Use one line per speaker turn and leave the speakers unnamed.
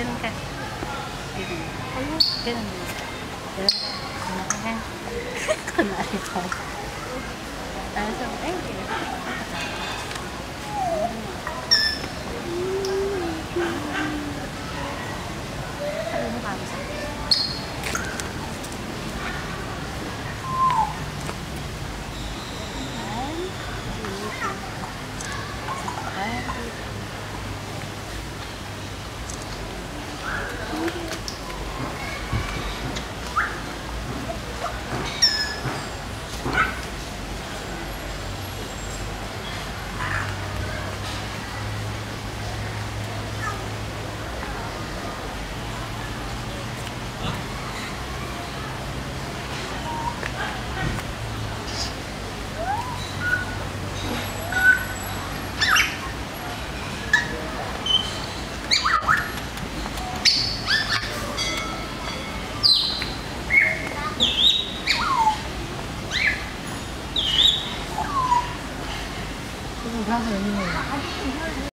Ganun ka. Ganun. Ganun. Ganun ka. Ganun ka ha. Kunwari ko. So, thank you. Sabi mo kami sa akin.
Gracias.